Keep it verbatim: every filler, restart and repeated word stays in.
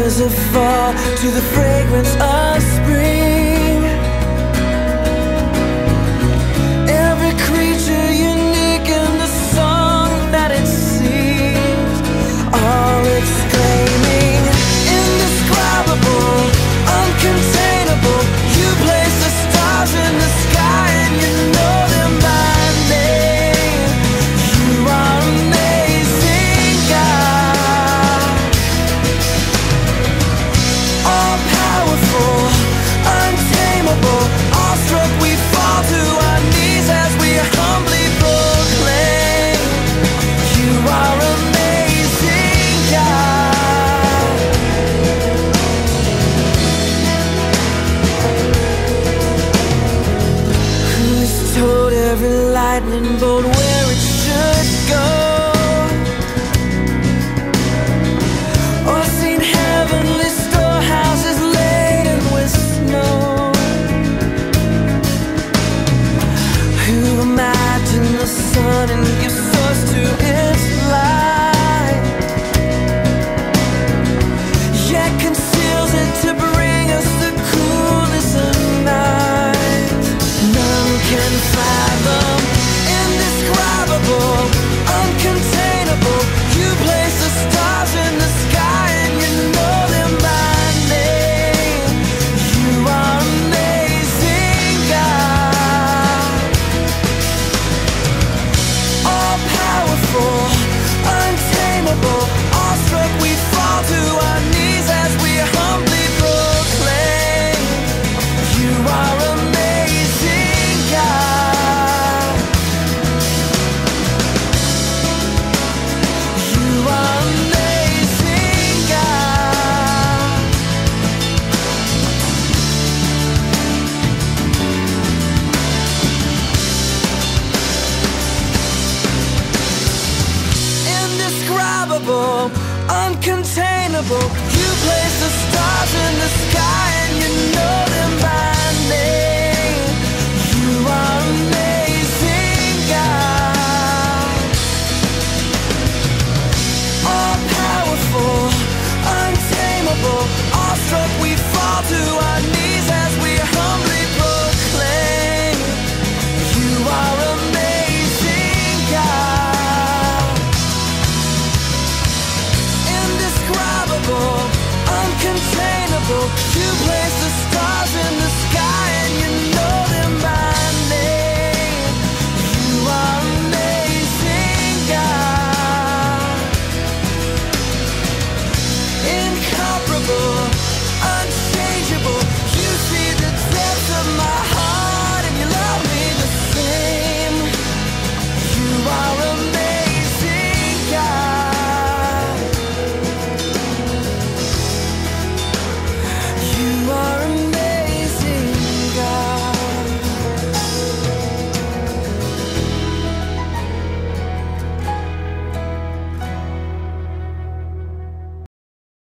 colors of fall to the fragrance of spring. Every creature unique in the song that it sings, all exclaiming, indescribable, uncontainable. You place the stars in the sky and you know them by name. You are amazing, God. All powerful, untamable, awestruck we fall to our knees as we humbly proclaim. You are amazing, God. Who's told every lightning bolt where it should go? Or seen heavenly storehouses laden with snow? Who imagined the sun and gives source to its light, yet conceals it to bring us the coolness of night? None can fathom, indescribable, uncontainable. You place the stars in the sky and you know them by name. You are amazing, God. All powerful, untamable, awestruck we fall to our knees as we humbly proclaim. You are amazing, God. You are amazing, God. Indescribable, uncontainable.